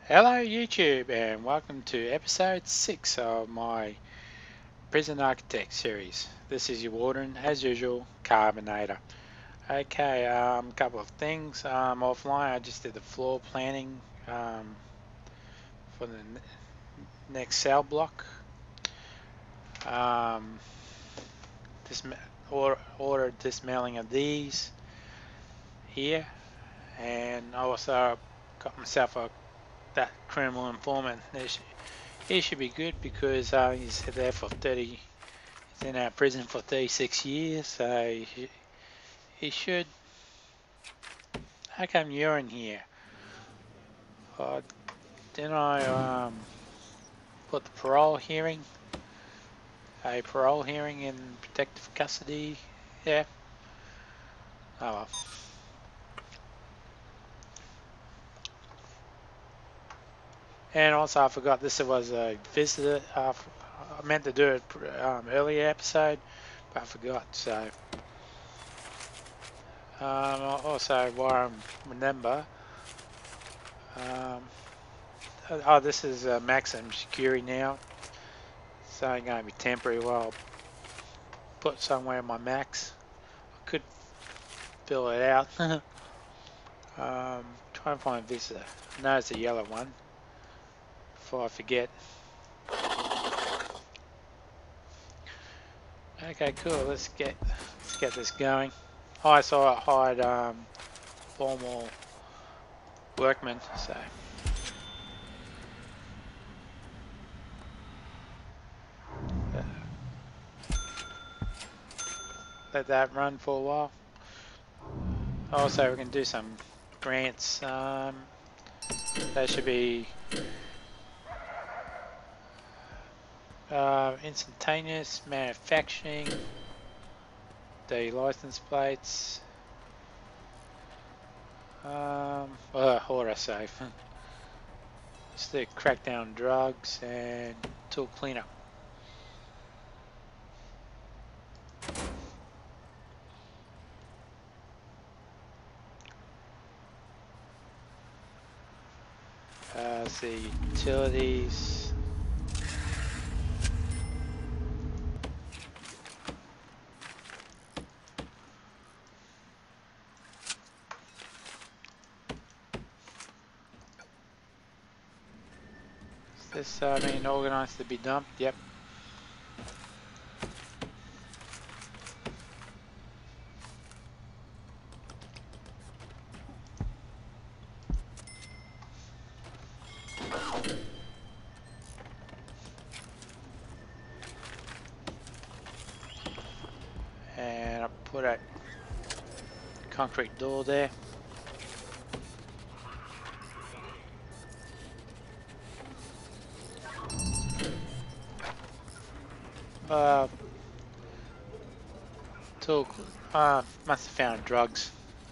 Hello YouTube and welcome to episode 6 of my Prison Architect series. This is your warden, as usual, Carbonator. Okay, couple of things. Offline I just did the floor planning for the next cell block. This ordered dismantling of these here, and I also got myself that criminal informant. He should be good because he's there for 30. He's in our prison for 36 years, so he should. How come you're in here? Didn't I put the parole hearing? A parole hearing in protective custody? Yeah. Oh well. And also I forgot this was a visitor. I meant to do it earlier episode, but I forgot. So also while I remember. Oh, this is maximum security now. So I'm going to be temporary while I put somewhere in my max. I could fill it out. Try and find this. I know it's a yellow one. Before I forget. Okay, cool. Let's get this going. Oh, I saw it hired formal workmen. So let that run for a while. Also, we can do some grants. That should be instantaneous manufacturing. The license plates. What I say? It's the crackdown drugs and tool cleanup. Let's see, utilities. Is this, organized to be dumped? Yep. And I'll put a concrete door there. Tool, must have found drugs.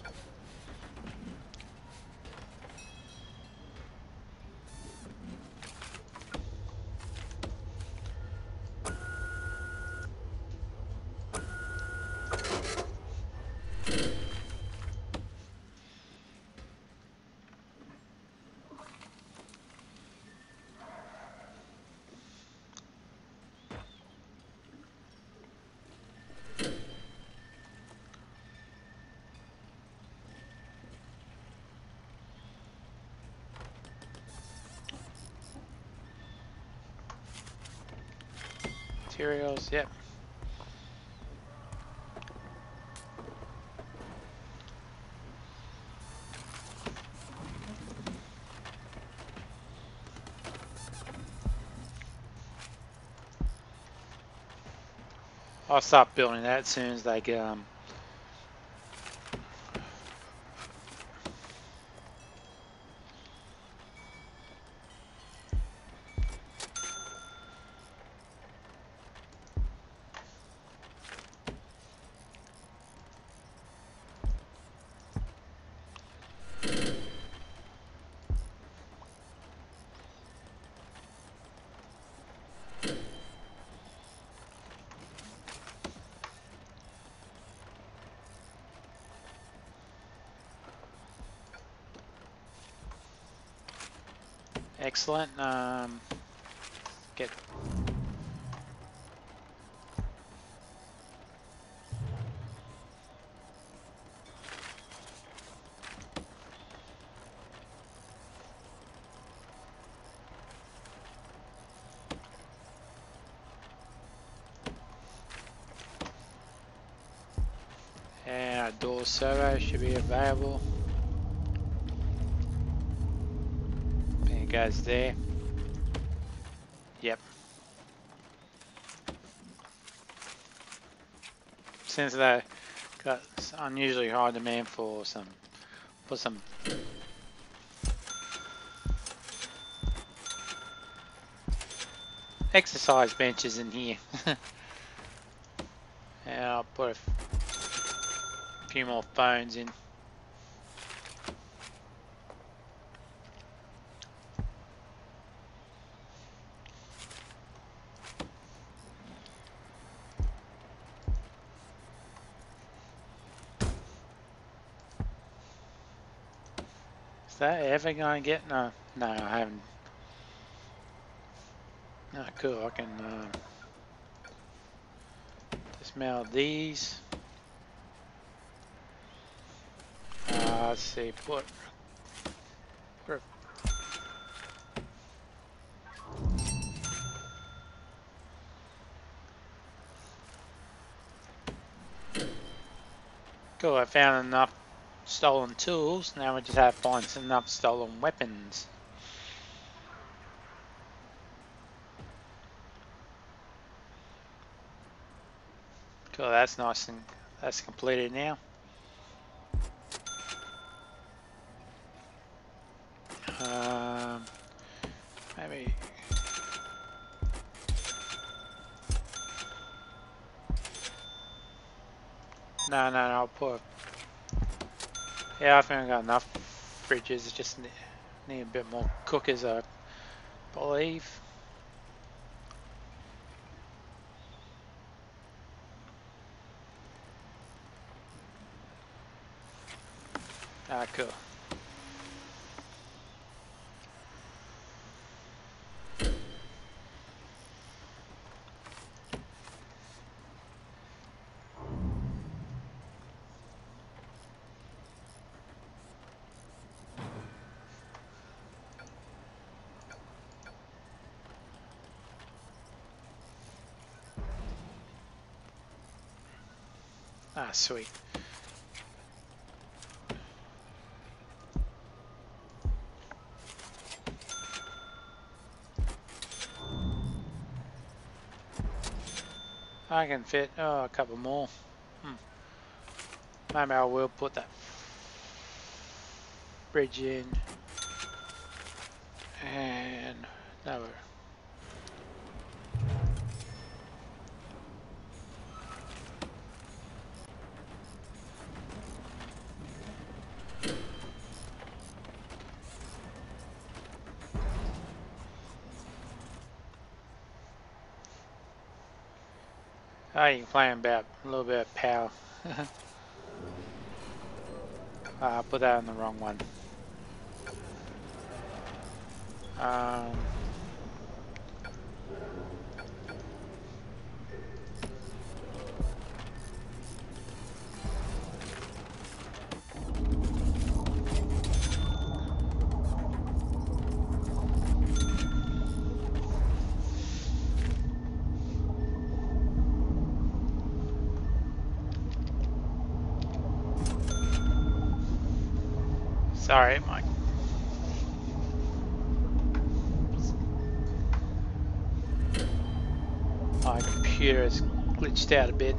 Materials, yep. I'll stop building that as soon as they get Excellent. Get and our door servo should be available. And it goes there. Yep. Since they got unusually high demand for some exercise benches in here. And I'll put a few more phones in. Is that ever going to get? No, no, I haven't. No, cool. I can dismantle these. Let's see. Put cool. I found enough stolen tools. Now we just have to find enough stolen weapons. Cool. That's nice and that's completed now. Maybe. No, I'll put. Yeah, I think I got enough fridges. I just need a bit more cookers, I believe. Ah, cool. Ah, sweet. I can fit a couple more. Maybe I will put that bridge in. And no. Oh, you can play about a little bit of power. I put that on the wrong one. Sorry, my computer has glitched out a bit.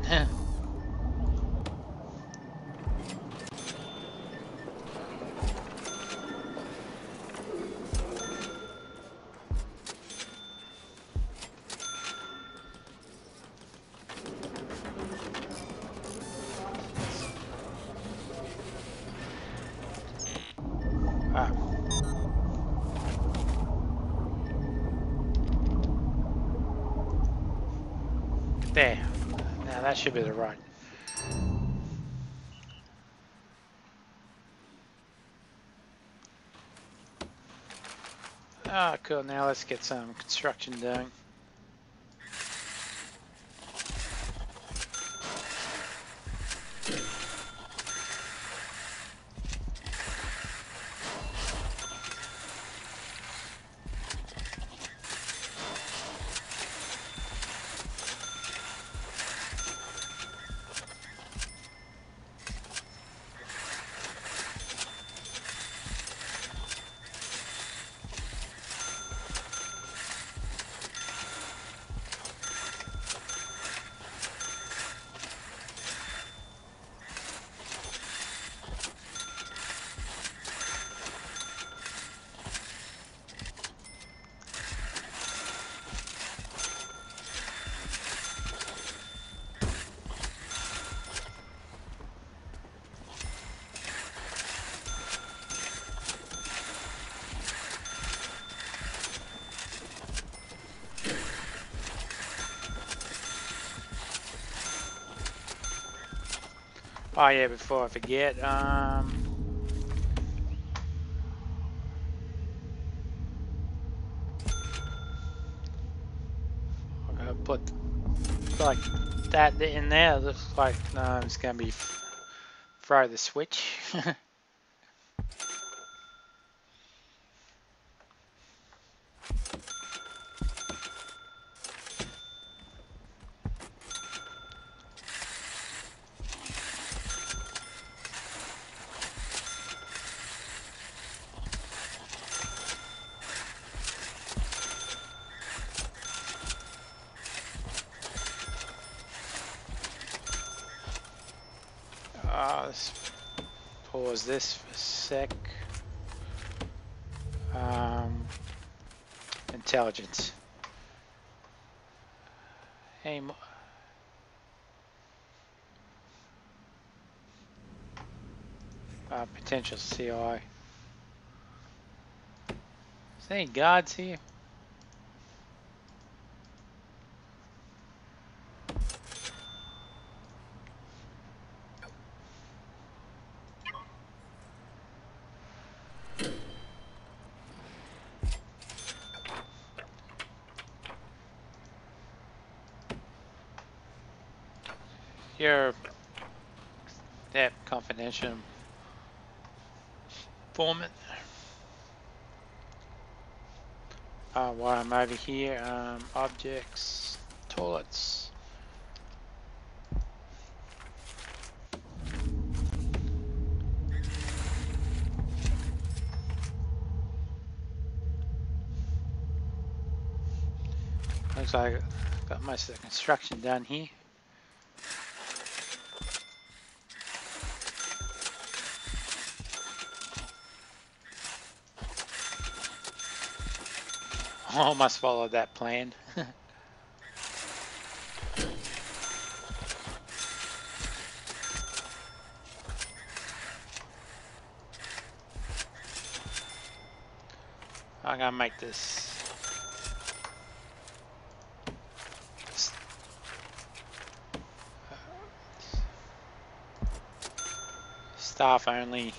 There. Now that should be the right. Ah, cool. Now let's get some construction done. Oh yeah, before I forget, I gotta put like that in there. Looks like it's gonna be throw the switch. Let's pause this for a sec. Intelligence. Hey, potential CI. Is there any guards here? You're confidential informant. While I'm over here, objects, toilets. Looks like I got most of the construction done here. Almost followed that plan. I'm gonna make this staff only.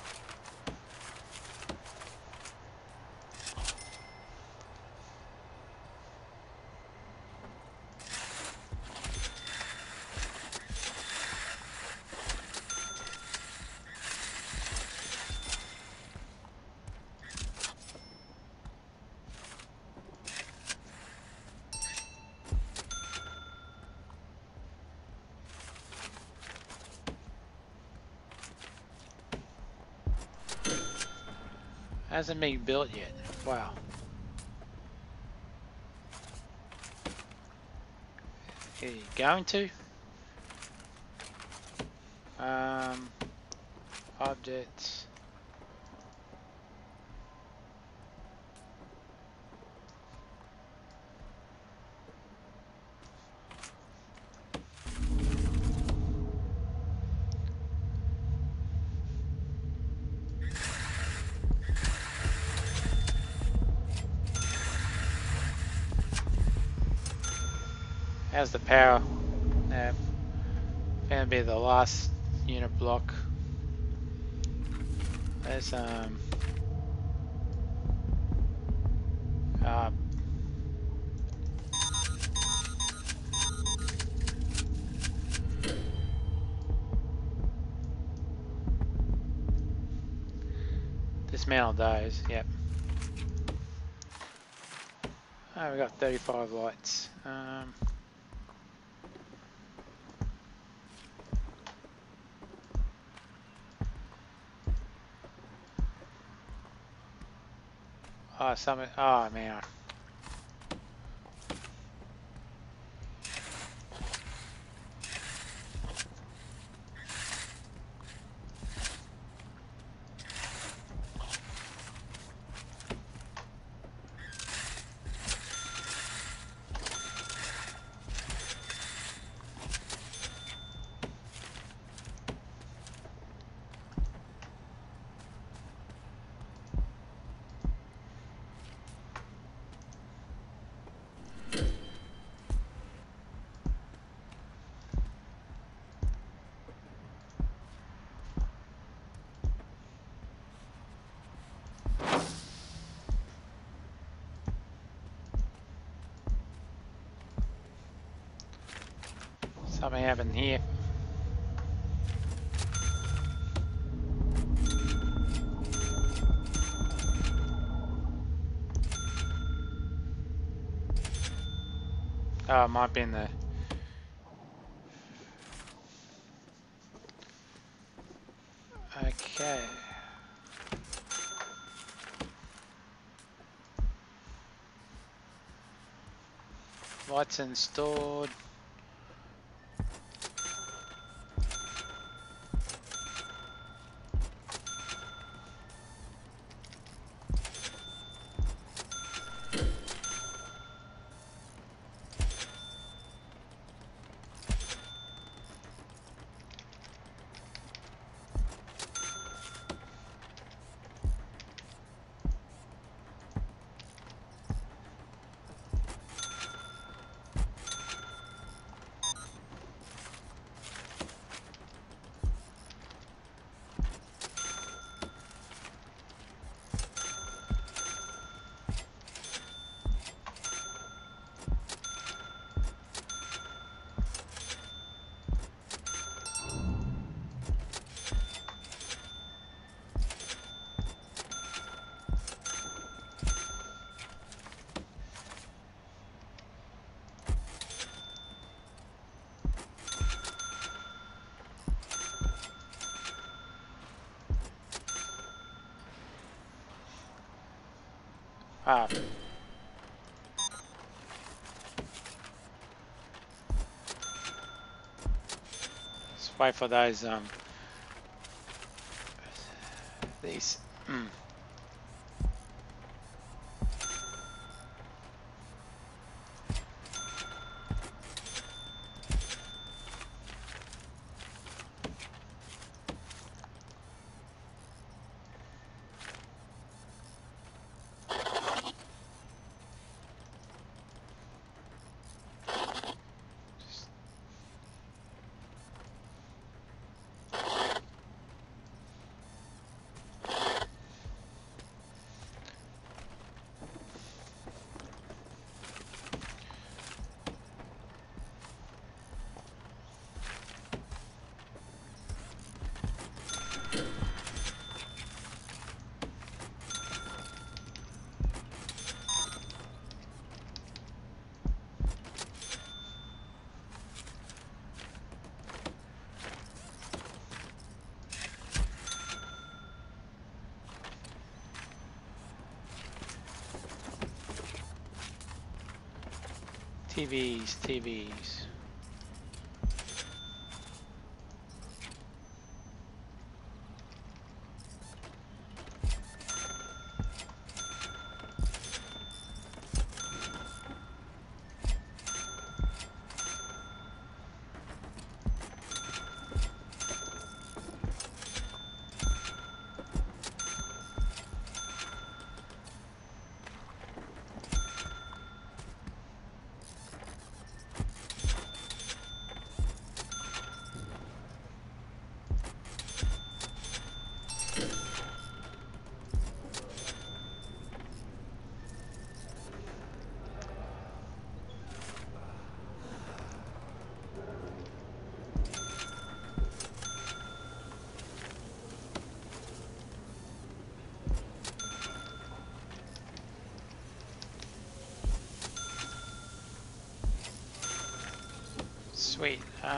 Hasn't been built yet. Wow. Are you going to? Objects. How's the power? Gonna be the last unit block. There's dismantled those, yep. Oh, we got 35 lights. Oh, oh man. Something happened here. Oh, it might be in the... Okay. Lights installed. Ah. Let's wait for those, these, TVs. Sweet.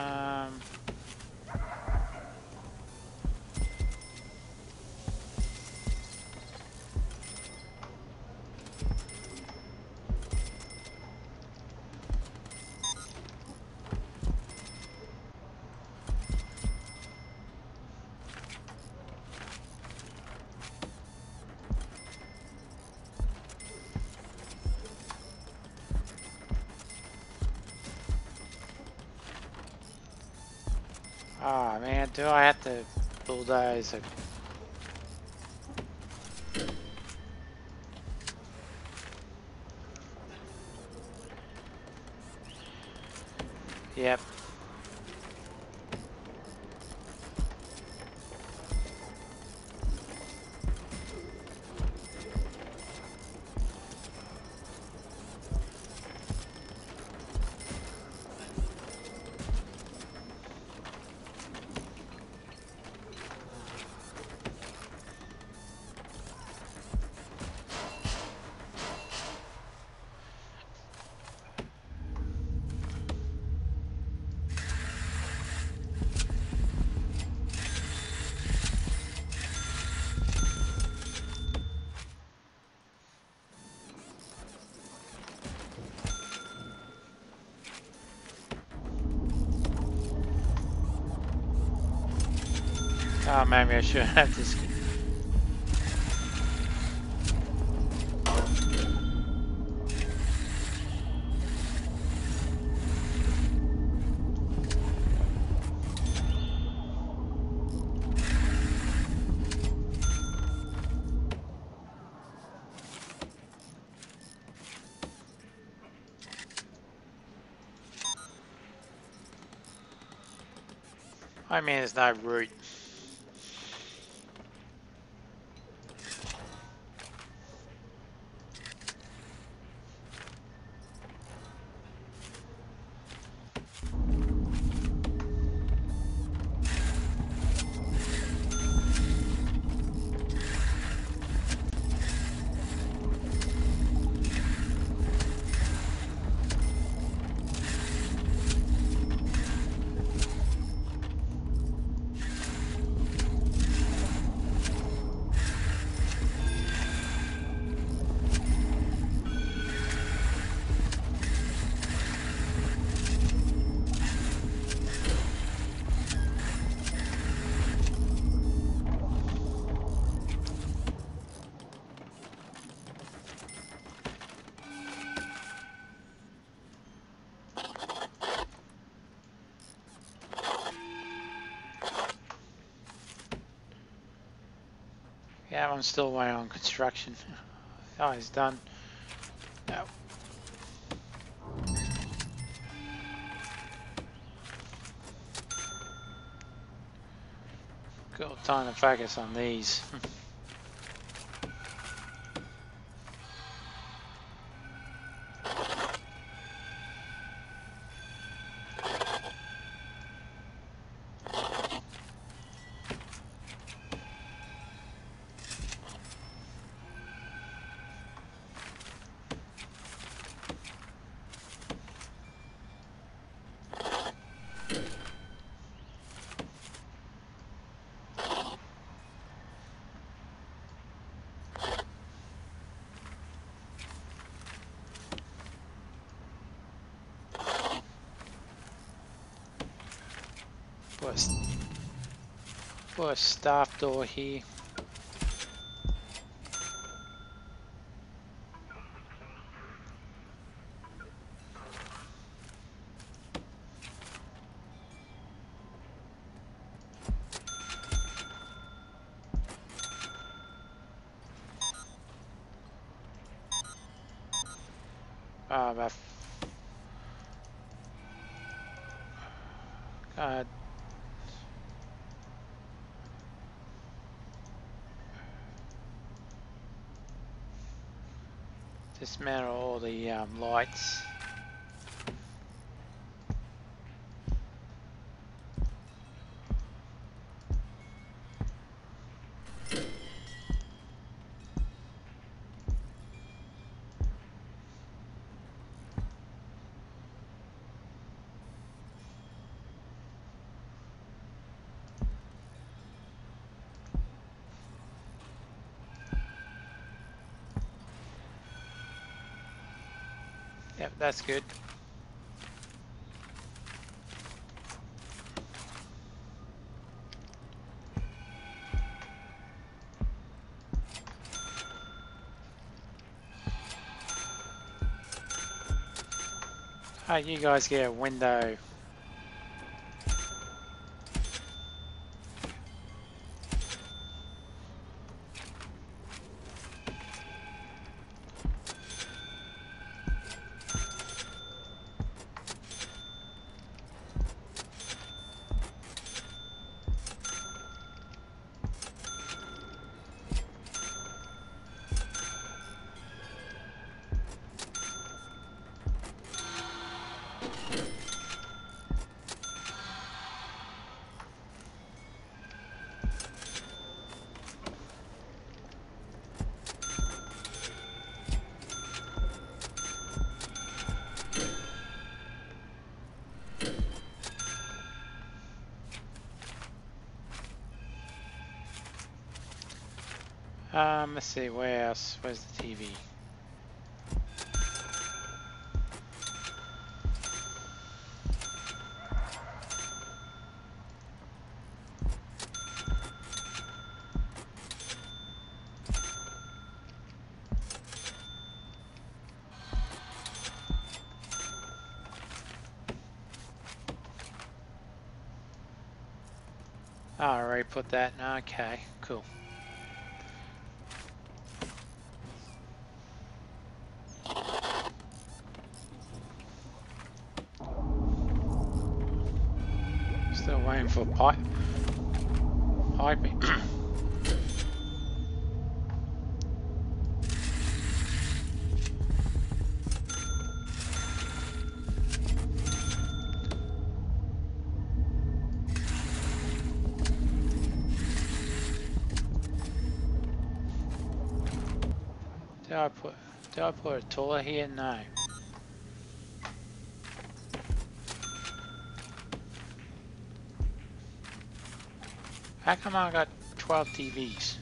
Oh man, do I have to bulldoze a... Yep. Oh, maybe I should have this. I mean, there's no route. Yeah, I'm still waiting on construction. Oh, it's done. No. Got time to focus on these. Put a staff door here. But dismantle all the lights. Yep, that's good. Oh, you guys get a window. Let's see, where else? Where's the TV? Oh, I already put that in. Okay, cool. Still waiting for piping. Did I put a toilet here? No. How come I got 12 TVs?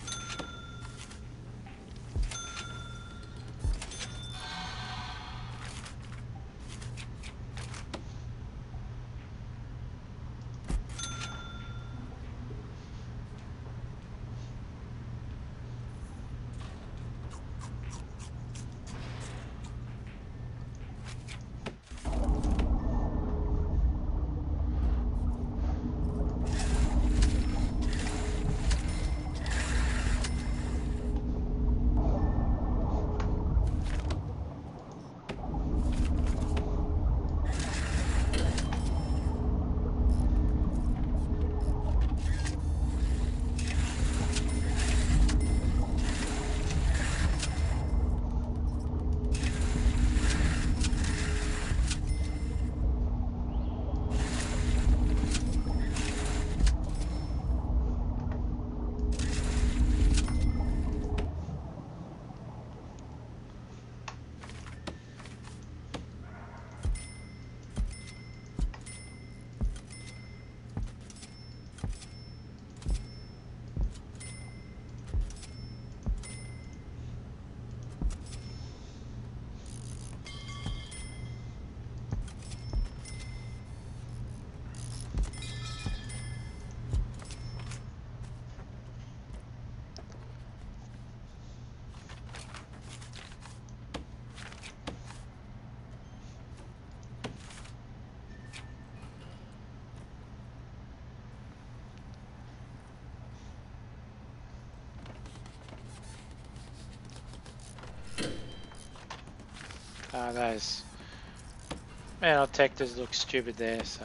Those metal detectors look stupid there, so.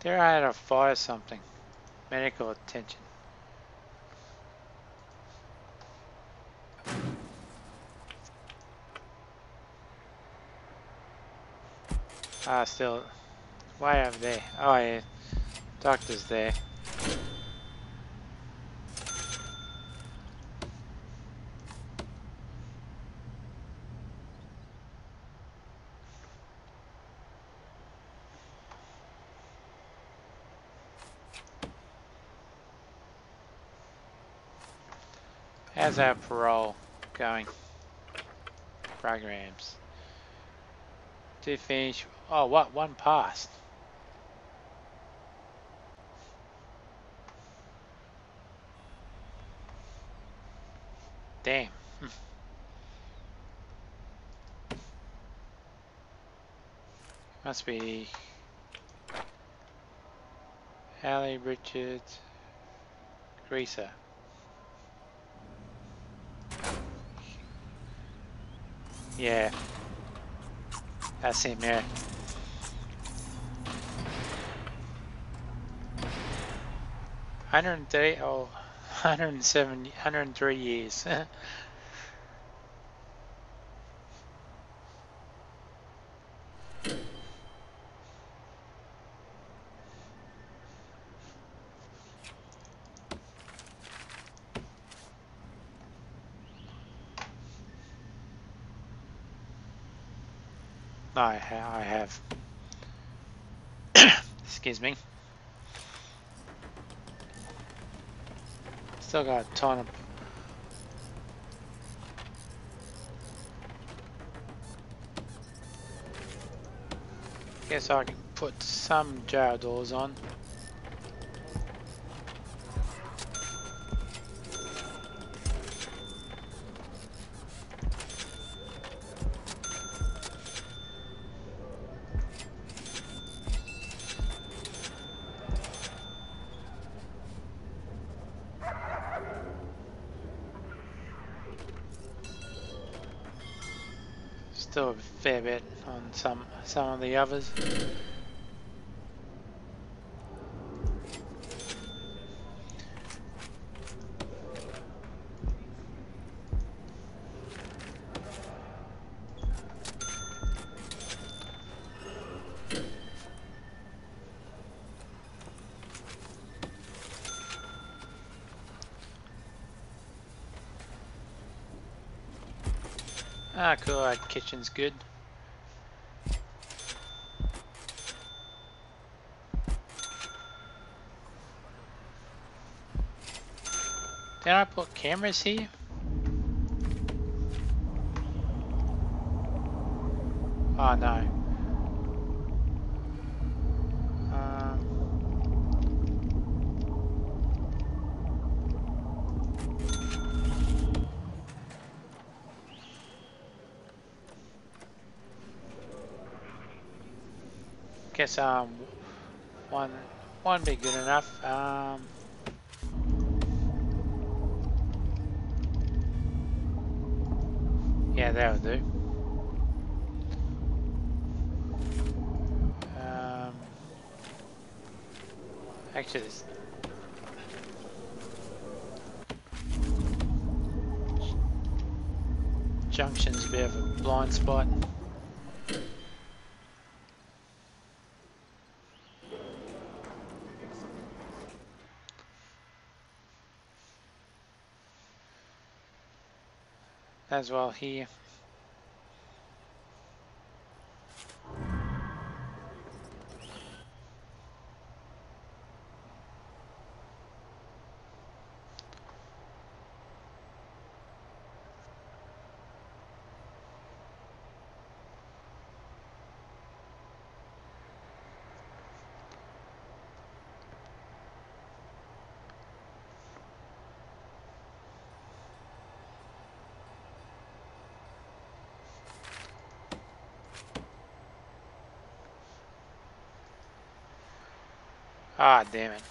There I had a fire something. Medical attention. Ah, still way over there. Oh yeah, doctor's there. How's our parole going? Programs. 2 finish. Oh, what? 1 passed. Damn. Must be Hallie Richards Greaser. Yeah. That's him, yeah. 130, oh, 170, 103 years. I have. Excuse me. Still got a ton of. Guess I can put some jail doors on. Still a fair bit on some of the others. Ah, cool. Our kitchen's good. Did I put cameras here? Oh no. Guess one be good enough. Yeah, that'll do. Actually, this junction's a bit of a blind spot. As well here. Ah, damn it.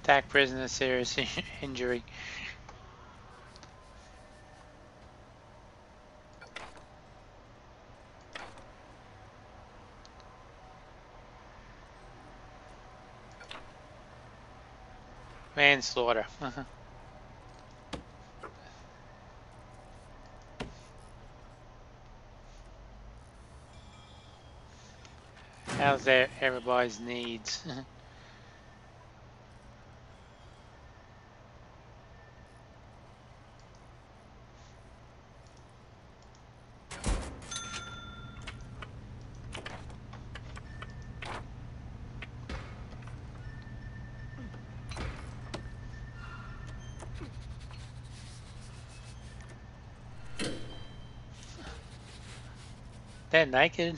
Attack prisoner, serious injury. Manslaughter. How's that everybody's needs? They're naked.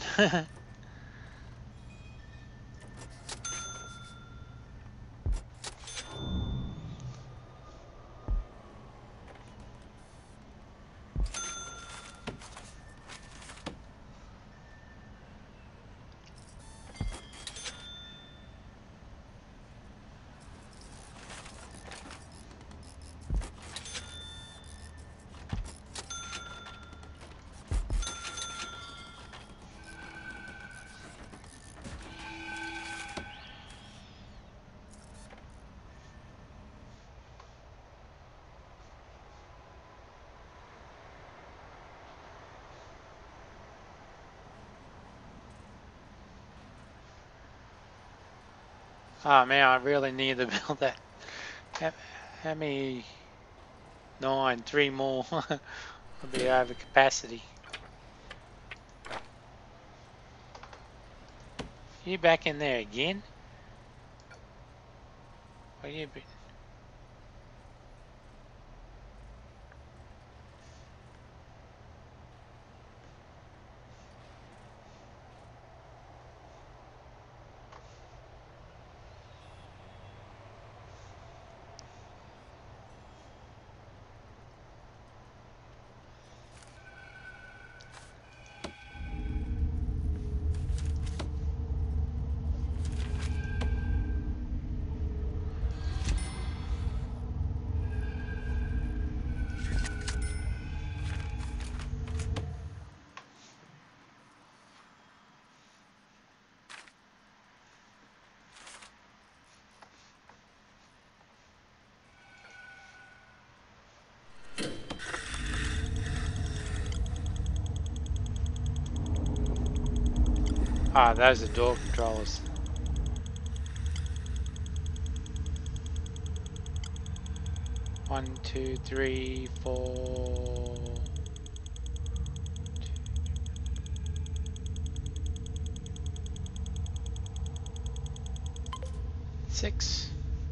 Oh man, I really need to build that. How many? 9, 3 more. I'll be over capacity. You back in there again? What you been? Ah, those are door controllers. One, two, three, four. 6.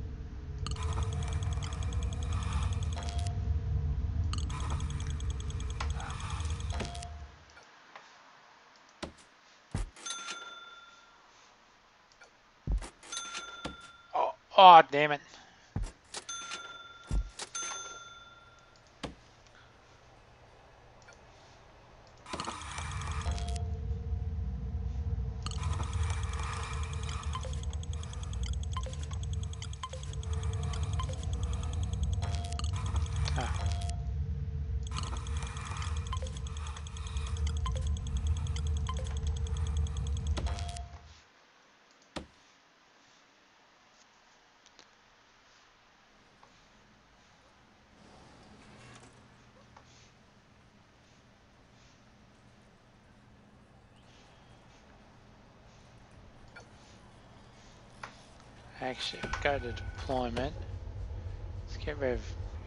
Oh, damn it. Ah. Actually, go to deployment. Let's get rid of.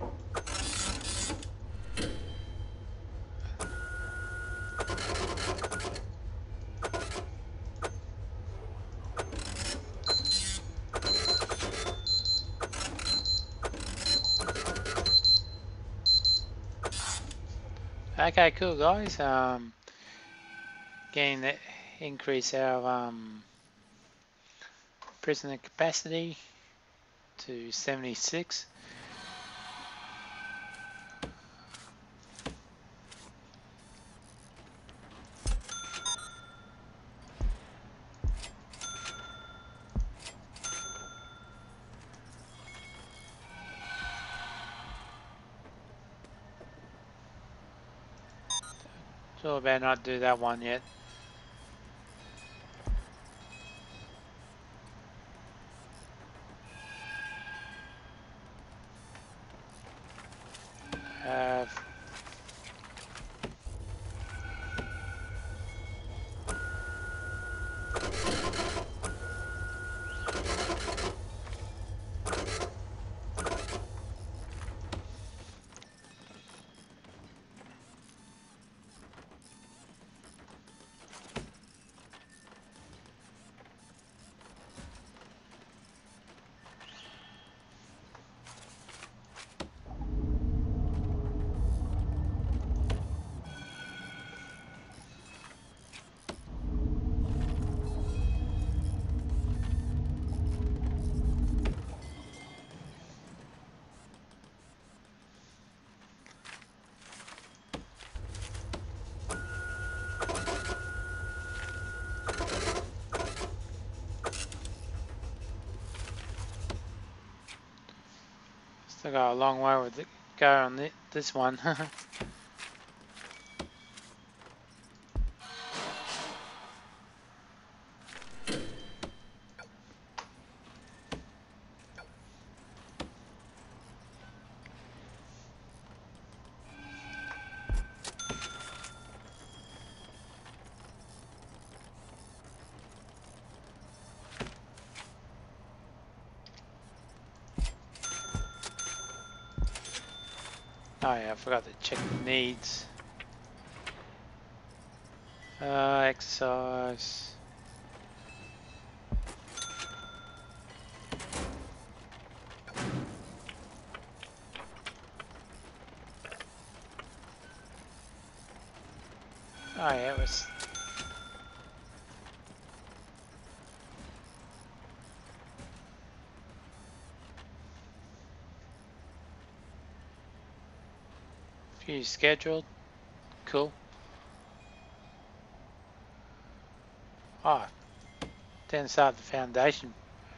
Okay, cool guys. Getting that increase our prisoner capacity to 76. So I better not do that one yet. Have still got a long way with it go on this one. Oh yeah, I forgot to check the needs. Exercise. Oh yeah, it was. Few scheduled. Cool. Oh, didn't start the foundation.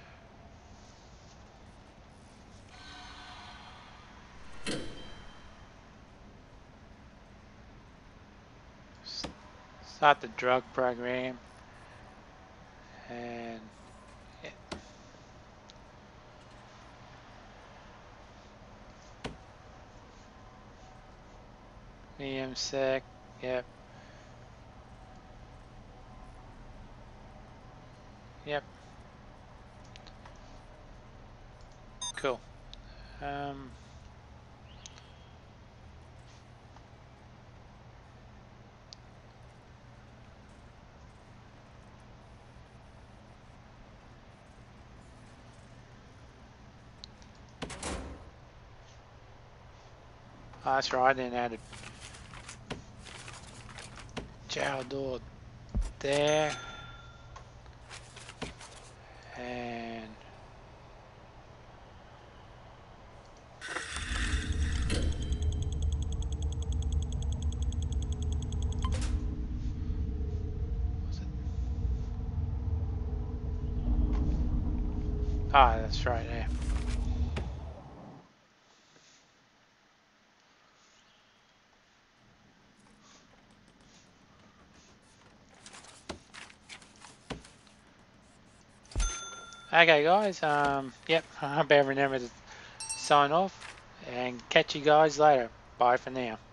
Start the drug program. And yeah. EMSEC. Yep. Yep. Cool. Um, oh, that's right. I didn't add a jail door there. And ah, oh, that's right there. Okay, guys. Yep. I hope everyone remembered to sign off, and catch you guys later. Bye for now.